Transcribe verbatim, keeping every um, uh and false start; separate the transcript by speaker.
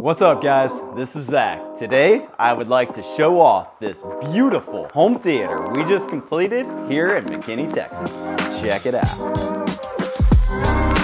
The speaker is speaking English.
Speaker 1: What's up guys, this is Zach. Today I would like to show off this beautiful home theater we just completed here in McKinney, Texas. Check it out.